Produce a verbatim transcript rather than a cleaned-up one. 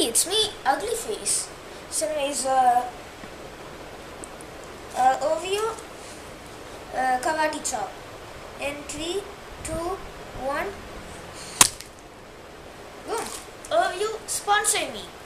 Hey, it's me, Ugly Face. So anyways, uh, uh, overview, uh, Karate Chop. In three, two, one, boom. Overview, sponsor me.